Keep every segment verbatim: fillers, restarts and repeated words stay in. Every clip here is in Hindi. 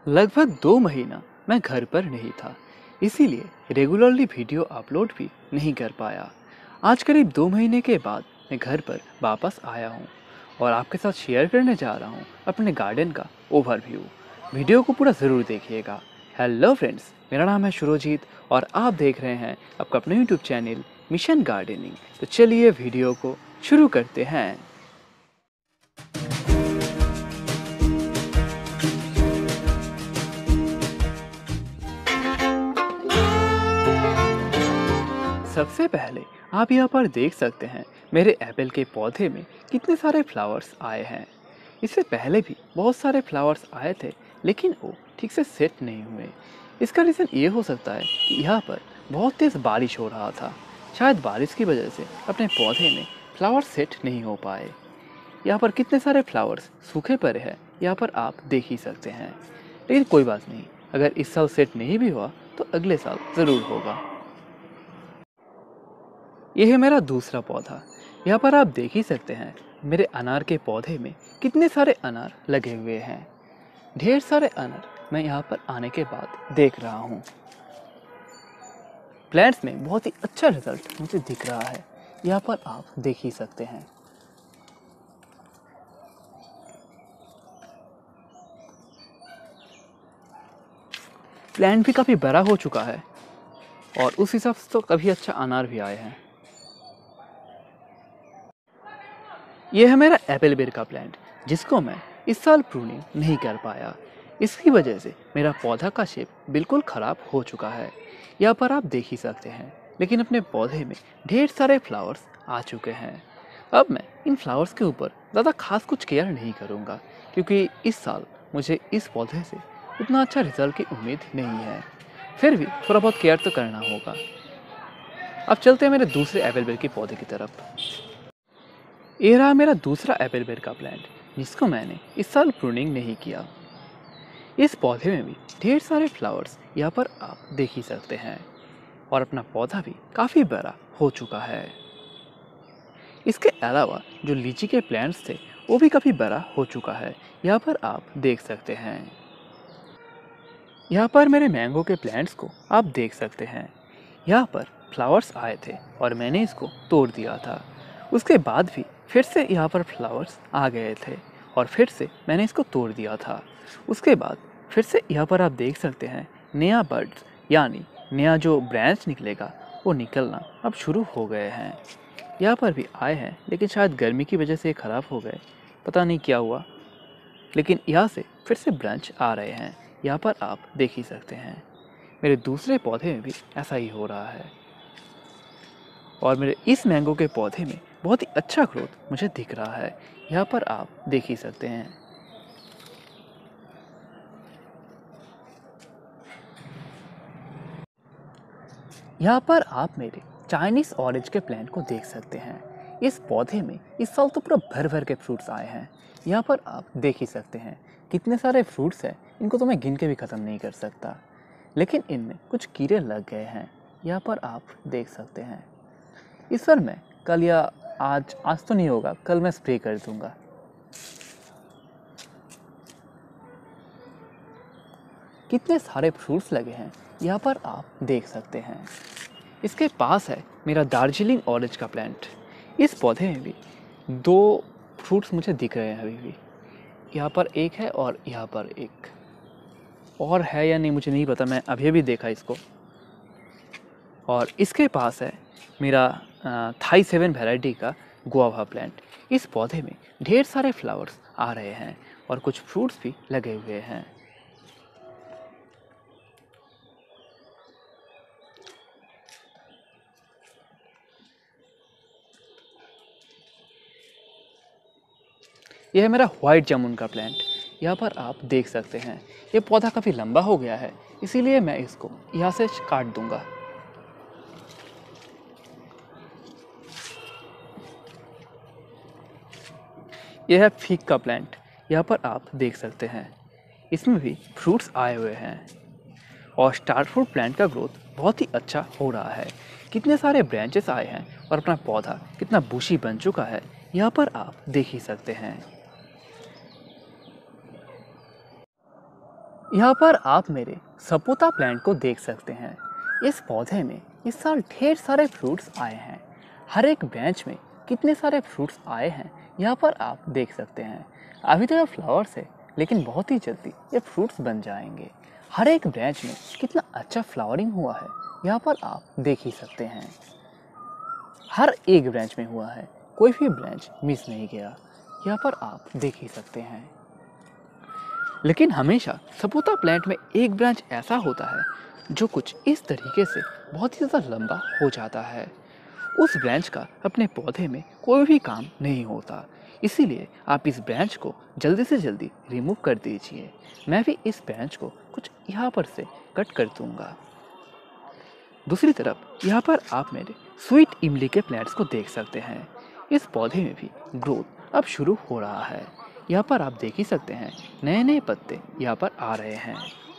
लगभग दो महीना मैं घर पर नहीं था, इसीलिए रेगुलरली वीडियो अपलोड भी नहीं कर पाया। आज करीब दो महीने के बाद मैं घर पर वापस आया हूँ और आपके साथ शेयर करने जा रहा हूँ अपने गार्डन का ओवरव्यू। वीडियो को पूरा ज़रूर देखिएगा। हेलो फ्रेंड्स, मेरा नाम है शुरोजीत और आप देख रहे हैं आपका अपना यूट्यूब चैनल मिशन गार्डनिंग। तो चलिए वीडियो को शुरू करते हैं। सबसे पहले आप यहाँ पर देख सकते हैं मेरे एप्पल के पौधे में कितने सारे फ्लावर्स आए हैं। इससे पहले भी बहुत सारे फ्लावर्स आए थे, लेकिन वो ठीक से सेट नहीं हुए। इसका रीज़न ये हो सकता है कि यहाँ पर बहुत तेज़ बारिश हो रहा था। शायद बारिश की वजह से अपने पौधे में फ्लावर सेट नहीं हो पाए। यहाँ पर कितने सारे फ्लावर्स सूखे पड़े हैं, यहाँ पर आप देख ही सकते हैं। लेकिन कोई बात नहीं, अगर इस साल सेट नहीं भी हुआ तो अगले साल ज़रूर होगा। यह है मेरा दूसरा पौधा। यहाँ पर आप देख ही सकते हैं मेरे अनार के पौधे में कितने सारे अनार लगे हुए हैं। ढेर सारे अनार मैं यहाँ पर आने के बाद देख रहा हूँ। प्लांट्स में बहुत ही अच्छा रिजल्ट मुझे दिख रहा है, यहाँ पर आप देख ही सकते हैं। प्लांट भी काफ़ी बड़ा हो चुका है और उस हिसाब से तो काफ़ी अच्छा अनार भी आए हैं। यह है मेरा एप्पल बेर का प्लांट, जिसको मैं इस साल प्रूनिंग नहीं कर पाया। इसकी वजह से मेरा पौधा का शेप बिल्कुल ख़राब हो चुका है, यहाँ पर आप देख ही सकते हैं। लेकिन अपने पौधे में ढेर सारे फ्लावर्स आ चुके हैं। अब मैं इन फ्लावर्स के ऊपर ज़्यादा खास कुछ केयर नहीं करूँगा, क्योंकि इस साल मुझे इस पौधे से उतना अच्छा रिजल्ट की उम्मीद नहीं है। फिर भी थोड़ा बहुत केयर तो करना होगा। अब चलते हैं मेरे दूसरे एप्पल बेर के पौधे की तरफ। ये रहा मेरा दूसरा एप्पल बेर का प्लांट, जिसको मैंने इस साल प्रूनिंग नहीं किया। इस पौधे में भी ढेर सारे फ्लावर्स यहाँ पर आप देख ही सकते हैं और अपना पौधा भी काफ़ी बड़ा हो चुका है। इसके अलावा जो लीची के प्लांट्स थे वो भी काफ़ी बड़ा हो चुका है, यहाँ पर आप देख सकते हैं। यहाँ पर मेरे मैंगो के प्लांट्स को आप देख सकते हैं। यहाँ पर फ्लावर्स आए थे और मैंने इसको तोड़ दिया था। उसके बाद भी फिर से यहाँ पर फ्लावर्स आ गए थे और फिर से मैंने इसको तोड़ दिया था। उसके बाद फिर से यहाँ पर आप देख सकते हैं नया बड्स यानी नया जो ब्रांच निकलेगा वो निकलना अब शुरू हो गए हैं। यहाँ पर भी आए हैं, लेकिन शायद गर्मी की वजह से ख़राब हो गए, पता नहीं क्या हुआ। लेकिन यहाँ से फिर से ब्रांच आ रहे हैं, यहाँ पर आप देख ही सकते हैं। मेरे दूसरे पौधे में भी ऐसा ही हो रहा है और मेरे इस मैंगो के पौधे में बहुत ही अच्छा ग्रोथ मुझे दिख रहा है, यहाँ पर आप देख ही सकते हैं। यहाँ पर आप मेरे चाइनीज़ ऑरेंज के प्लांट को देख सकते हैं। इस पौधे में इस साल तो पूरा भर भर के फ्रूट्स आए हैं, यहाँ पर आप देख ही सकते हैं। कितने सारे फ्रूट्स हैं, इनको तो मैं गिन के भी ख़त्म नहीं कर सकता। लेकिन इनमें कुछ कीड़े लग गए हैं, यहाँ पर आप देख सकते हैं। इस पर मैं कल या आज आज तो नहीं होगा, कल मैं स्प्रे कर दूंगा। कितने सारे फ्रूट्स लगे हैं, यहाँ पर आप देख सकते हैं। इसके पास है मेरा दार्जिलिंग ऑरेंज का प्लांट। इस पौधे में भी दो फ्रूट्स मुझे दिख रहे हैं अभी भी। यहाँ पर एक है और यहाँ पर एक और है या नहीं मुझे नहीं पता, मैं अभी अभी देखा इसको। और इसके पास है मेरा थाई सेवन वैरायटी का गुआवा प्लांट। इस पौधे में ढेर सारे फ्लावर्स आ रहे हैं और कुछ फ्रूट्स भी लगे हुए हैं। यह है मेरा वाइट जामुन का प्लांट, यहाँ पर आप देख सकते हैं। ये पौधा काफ़ी लंबा हो गया है, इसीलिए मैं इसको यहाँ से काट दूंगा। यह है फीक का प्लांट, यहाँ पर आप देख सकते हैं। इसमें भी फ्रूट्स आए हुए हैं और स्टार फ्रूट प्लांट का ग्रोथ बहुत ही अच्छा हो रहा है। कितने सारे ब्रांचेस आए हैं और अपना पौधा कितना बुशी बन चुका है, यहाँ पर आप देख ही सकते हैं। यहाँ पर आप मेरे सपोटा प्लांट को देख सकते हैं। इस पौधे में इस साल ढेर सारे फ्रूट्स आए हैं। हर एक ब्रांच में कितने सारे फ्रूट्स आए हैं यहाँ पर आप देख सकते हैं। अभी तो ये फ्लावर्स है, लेकिन बहुत ही जल्दी ये फ्रूट्स बन जाएंगे। हर एक ब्रांच में कितना अच्छा फ्लावरिंग हुआ है यहाँ पर आप देख ही सकते हैं। हर एक ब्रांच में हुआ है, कोई भी ब्रांच मिस नहीं गया, यहाँ पर आप देख ही सकते हैं। लेकिन हमेशा सपोटा प्लांट में एक ब्रांच ऐसा होता है जो कुछ इस तरीके से बहुत ही ज़्यादा लंबा हो जाता है। उस ब्रांच का अपने पौधे में कोई भी काम नहीं होता, इसीलिए आप इस ब्रांच को जल्दी से जल्दी रिमूव कर दीजिए। मैं भी इस ब्रांच को कुछ यहाँ पर से कट कर दूँगा। दूसरी तरफ यहाँ पर आप मेरे स्वीट इमली के प्लांट्स को देख सकते हैं। इस पौधे में भी ग्रोथ अब शुरू हो रहा है। यहाँ पर आप देख ही सकते हैं नए नए पत्ते यहाँ पर आ रहे हैं।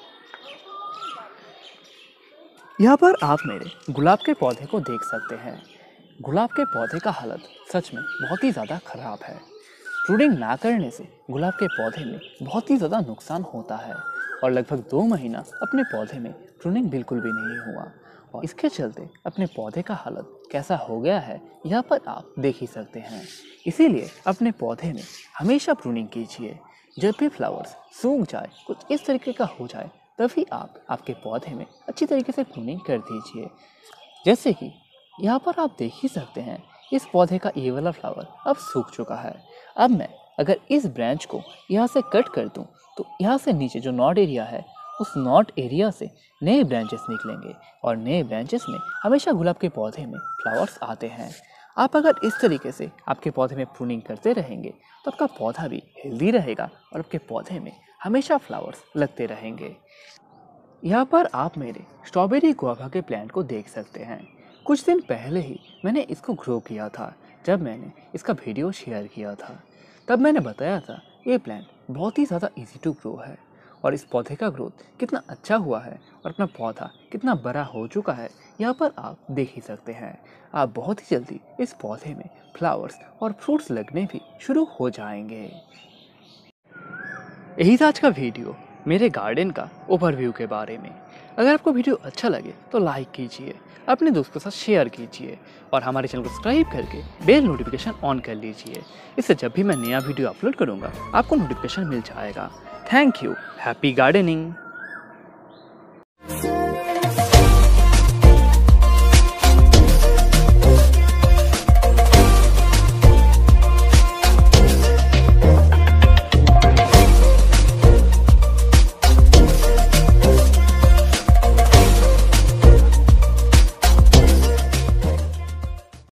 यहाँ पर आप मेरे गुलाब के पौधे को देख सकते हैं। गुलाब के पौधे का हालत सच में बहुत ही ज़्यादा ख़राब है। प्रूनिंग ना करने से गुलाब के पौधे में बहुत ही ज़्यादा नुकसान होता है और लगभग दो महीना अपने पौधे में प्रूनिंग बिल्कुल भी नहीं हुआ और इसके चलते अपने पौधे का हालत कैसा हो गया है यहाँ पर आप देख ही सकते हैं। इसीलिए अपने पौधे में हमेशा प्रूनिंग कीजिए। जब भी फ्लावर्स सूख जाए, कुछ इस तरीके का हो जाए, तभी आप आपके पौधे में अच्छी तरीके से प्रूनिंग कर दीजिए। जैसे कि यहाँ पर आप देख ही सकते हैं इस पौधे का ये वाला फ्लावर अब सूख चुका है। अब मैं अगर इस ब्रांच को यहाँ से कट कर दूँ तो यहाँ से नीचे जो नॉट एरिया है उस नॉट एरिया से नए ब्रांचेस निकलेंगे और नए ब्रांचेस में हमेशा गुलाब के पौधे में फ्लावर्स आते हैं। आप अगर इस तरीके से आपके पौधे में प्रूनिंग करते रहेंगे तो आपका पौधा भी हेल्दी रहेगा और आपके पौधे में हमेशा फ्लावर्स लगते रहेंगे। यहाँ पर आप मेरे स्ट्रॉबेरी गुआवा के प्लांट को देख सकते हैं। कुछ दिन पहले ही मैंने इसको ग्रो किया था। जब मैंने इसका वीडियो शेयर किया था तब मैंने बताया था ये प्लांट बहुत ही ज़्यादा इजी टू ग्रो है और इस पौधे का ग्रोथ कितना अच्छा हुआ है और अपना पौधा कितना बड़ा हो चुका है यहाँ पर आप देख ही सकते हैं। आप बहुत ही जल्दी इस पौधे में फ्लावर्स और फ्रूट्स लगने भी शुरू हो जाएंगे। यही था आज का वीडियो मेरे गार्डन का ओवरव्यू के बारे में। अगर आपको वीडियो अच्छा लगे तो लाइक कीजिए, अपने दोस्तों के साथ शेयर कीजिए और हमारे चैनल को सब्सक्राइब करके बेल नोटिफिकेशन ऑन कर लीजिए। इससे जब भी मैं नया वीडियो अपलोड करूँगा आपको नोटिफिकेशन मिल जाएगा। Thank you. Happy gardening.